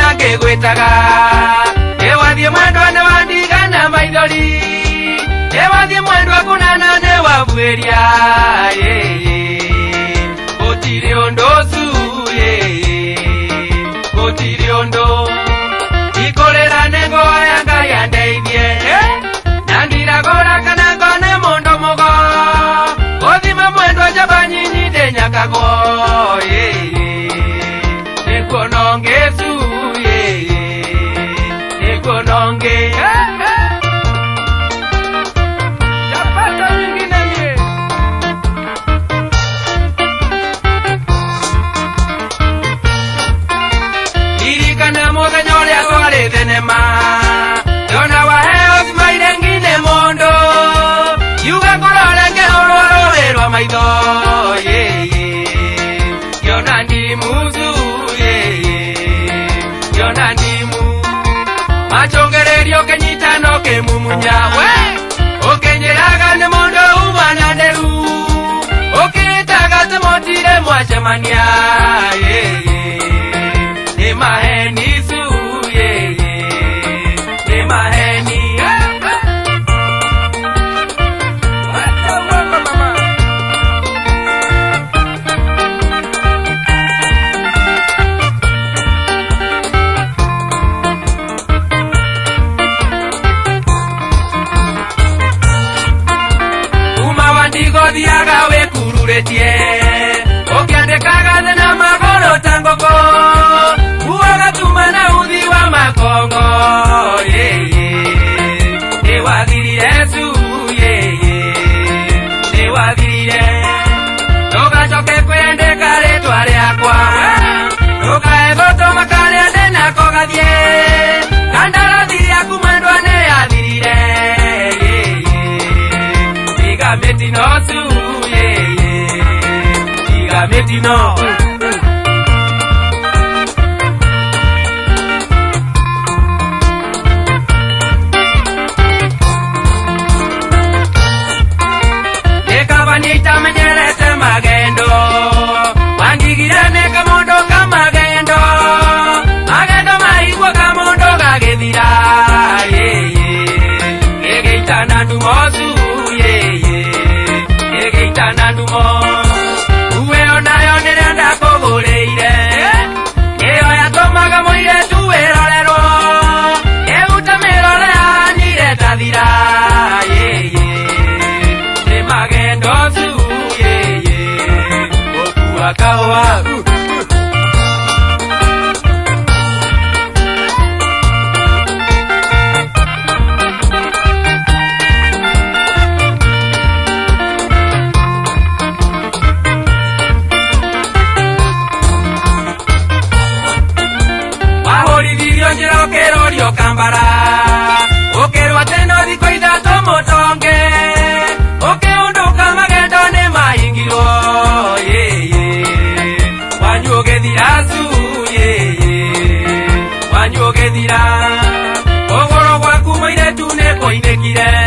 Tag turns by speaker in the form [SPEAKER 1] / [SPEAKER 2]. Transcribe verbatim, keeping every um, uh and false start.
[SPEAKER 1] make gwetaga ewathie mwendwa ne wandigana maithori ewathie mwendwa kunana ne wabueria gutiri undu su gutiri undu ikorera nego ya Ngai andeithie nangira gora kana ngone mundu mugo guthima mwendwa jabanyinyi ndenyakago nikuononge su nikuononge yapata wingine mie irikana muthenya uria twari thenema yona waheo thimaire ngine mundu yuga kurore ngihurwo rũĩ rwa maitho yona ndimuzu yona ndimu machongererio kenyitano kemumunya we ukenyeraga ni mundu umana nderu ukitaga temotire mwacemania ni maheni su ni maheni diaga we kururetie ukiandikaga thina magoro tangoko uaga tumana uthi wa makongo ni wathirire su ni wathirire ndugacoke kwendeka ritwa riakwa ndukaegoto makaria ndenako gathie kandarathi riaku mwendwa ni yathirire Metino su ye diga metino ekabanita menyerete magendo wangigirane kamondo kamagendo magendo maigwa kamondo gagethira ye egeitana ndumosu Nandumo uwe onayo nirenda kugureire iyo yatumaga muire tuwirorerwo eutamirore nireta thira ni magendo su okua kawa Kambara okerwa teno diko idato motonge oke unduka magendo ne maingiro ye ye wanyoge dirasu ye ye wanyoge dira ogoro gwaku moire tune koinekire